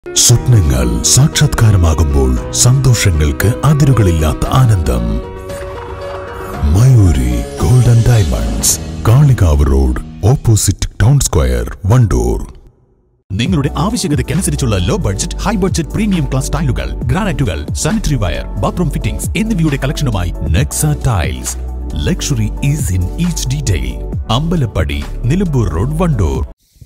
സ്വപ്നങ്ങൾ സാക്ഷാത്കാരമാകുമ്പോൾ സന്തോഷങ്ങൾക്ക് അതിരുകളില്ലാത്ത ആനന്ദം. Mayuri golden diamonds, Kalikavu road, opposite town square, Wandoor. നിങ്ങളുടെ ആവശ്യകതയ്ക്കനുസരിച്ചുള്ള low budget, high budget premium class ടൈലുകൾ, ഗ്രാനൈറ്റുകൾ, സാനിറ്ററി വയർ, ബാത്റൂം ഫിറ്റിംഗ്സ് എന്നിവയുടെ കളക്ഷനുമായി Nexa tiles. Luxury is in each detail. Ambalappadi, Nilambur road, Wandoor.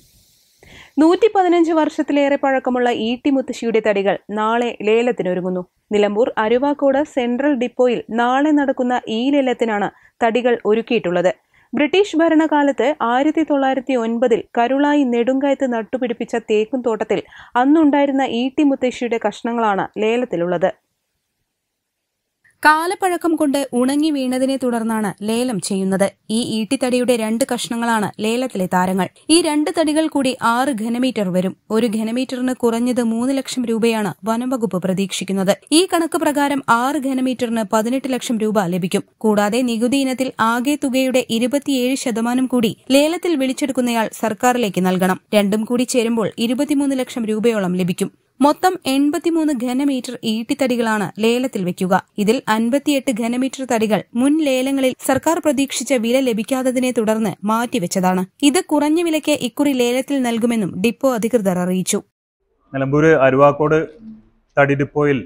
115 വർഷത്തിലേറെ പഴക്കമുള്ള ഈട്ടി മുത്തശ്ശിയുടെ തടികൾ നാളെ ലേലത്തിനൊരുങ്ങുന്നു. നിലമ്പൂർ അരുവാക്കോട് സെൻട്രൽ ഡിപ്പോയിൽ നാളെ നടക്കുന്ന ഈ ലേലത്തിനാണ് തടികൾ ഒരുക്കിയിട്ടുള്ളത്. ബ്രിട്ടീഷ് ഭരണകാലത്ത് 1909 കരുളായി നെടുങ്കയത്ത് നട്ടുപിടിപ്പിച്ച തേക്കും തോട്ടത്തിൽ അന്നുണ്ടായിരുന്ന ഈട്ടി മുത്തശ്ശിയുടെ കഷ്ണങ്ങളാണ് ലേലത്തിലുള്ളത്. കാലപ്പഴക്കം കൊണ്ട് ഉണങ്ങി വീണതിനെ തുടർന്നാണ് ലേലം ചെയ്യുന്നത്. ഈ ഈട്ടിത്തടിയുടെ 2 കഷ്ണങ്ങളാണ് ലേലത്തിലെ താരങ്ങൾ. ഈ 2 തടികൾ കൂടി 6 ഘനമീറ്റർ വരും. ഒരു ഘനമീറ്ററിന് കുറഞ്ഞത് 3 ലക്ഷം രൂപയാണ് വനംവകുപ്പ് പ്രതീക്ഷിക്കുന്നത്. ഈ കണക്ക് പ്രകാരം 6 ഘനമീറ്ററിന് 18 ലക്ഷം രൂപ ലഭിക്കും. കൂടാതെ നികുതി ഇനത്തിൽ ആകെ തുകയുടെ 27% കൂടി ലേലത്തിൽ വിളിച്ചെടുക്കുന്നയാൾ സർക്കാരിലേക്ക് നൽകണം. രണ്ടും കൂടി ചേരുമ്പോൾ 23 ലക്ഷം രൂപയോളം ലഭിക്കും. മൊത്തം 83 ഘനമീറ്റർ ഈട്ടിത്തടികളാണ് ലേലത്തിൽ വെക്കുക. ഇതിൽ 58 ഘനമീറ്റർ തടികൾ മുൻ ലേലങ്ങളിൽ സർക്കാർ പ്രതീക്ഷിച്ച വില ലഭിക്കാത്തതിനെ തുടർന്ന് മാറ്റിവെച്ചതാണ്. ഇത് കുറഞ്ഞ വിലയ്ക്ക് ഇക്കുറി ലേലത്തിൽ നൽകുമെന്നും ഡിപ്പോ അധികൃതർ അറിയിച്ചു. നിലമ്പൂർ അരുവാക്കോട് തടി ഡിപ്പോയിൽ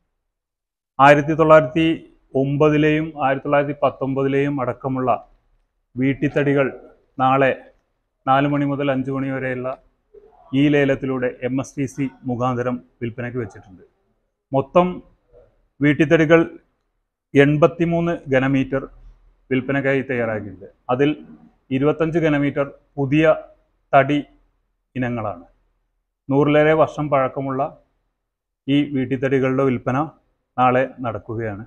1909 1919 അടക്കമുള്ള വീട്ടിത്തടികൾ നാളെ 4 മണി മുതൽ 5 മണി വരെയുള്ള ഈ ലേലത്തിലൂടെ MSTC മുഖാന്തരം വിൽപ്പനയ്ക്ക് വെച്ചിട്ടുണ്ട്. മൊത്തം വീട്ടിത്തടികൾ 83 ഘനമീറ്റർ വിൽപ്പനയ്ക്കായി തയ്യാറാക്കിയിട്ടുണ്ട്. അതിൽ 25 ഘനമീറ്റർ പുതിയ തടി ഇനങ്ങളാണ്. 100ലേറെ വർഷം പഴക്കമുള്ള ഈ വീട്ടിത്തടികളുടെ വിൽപ്പന നാളെ നടക്കുകയാണ്.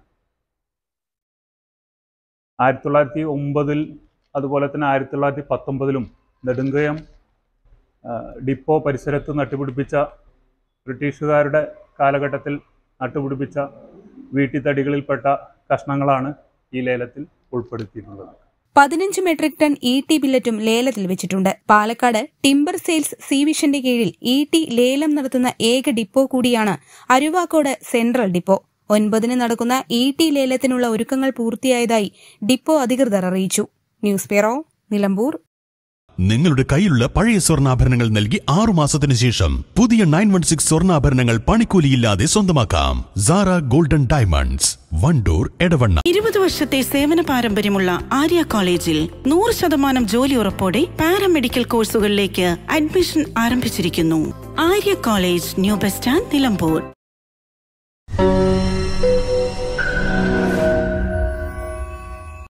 1909 അതുപോലെ തന്നെ 1919 നെടുങ്കയം ഡിപ്പോ പരിസരത്ത് നട്ടുപിടിപ്പിച്ച ബ്രിട്ടീഷുകാരുടെ കാലഘട്ടത്തിൽ നട്ടുപിടിപ്പിച്ച വീട്ടിത്തടികളിൽപ്പെട്ട കഷ്ണങ്ങളാണ് ഈ ലേലത്തിൽ ഉൾപ്പെടുത്തിയിട്ടുള്ളത്. 15 മെട്രിക് ടൺ ഈട്ടി ബില്ലറ്റും ലേലത്തിൽ വെച്ചിട്ടുണ്ട്. പാലക്കാട് ടിംബർ സെയിൽസ് സി വിഷന്റെ കീഴിൽ ഈട്ടി ലേലം നടത്തുന്ന ഏക ഡിപ്പോ കൂടിയാണ് അരുവാക്കോട് സെൻട്രൽ ഡിപ്പോ. 9 നടക്കുന്ന ഈട്ടി ലേലത്തിനുള്ള ഒരുക്കങ്ങൾ പൂർത്തിയായതായി ഡിപ്പോ അധികൃതർ അറിയിച്ചു. News bureau, Nilambur. നിങ്ങളുടെ കയ്യിലുള്ള പഴയ സ്വർണ്ണാഭരണങ്ങൾ നൽകി 6 മാസത്തിനു ശേഷം പുതിയ 916 സ്വർണ്ണാഭരണങ്ങൾ പണിക്കൂലിയില്ലാതെ സ്വന്തമാക്കാം. Sara golden diamonds, Wandoor, Edavanna. 20 വർഷത്തെ സേവന പാരമ്പര്യമുള്ള ആര്യ കോളേജിൽ 100% ജോലി ഉറപ്പോടെ പാരാമെഡിക്കൽ കോഴ്സുകളിലേക്ക് അഡ്മിഷൻ ആരംഭിച്ചിരിക്കുന്നു. Arya college, new bus stand, Nilambur.